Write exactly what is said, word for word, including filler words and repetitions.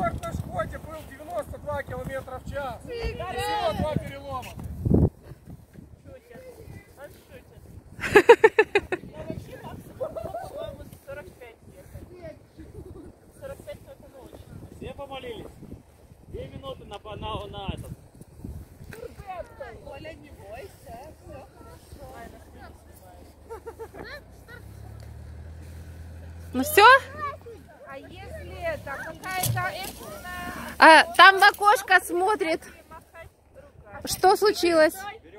Рекорд на Шкоде был девяносто два километра в час. И всего два перелома. Все помолились. Две минуты на, на, на этот. Оля, не бойся. Ну все? А если это какая-то экстренная... А, там в окошко смотрит. Что случилось?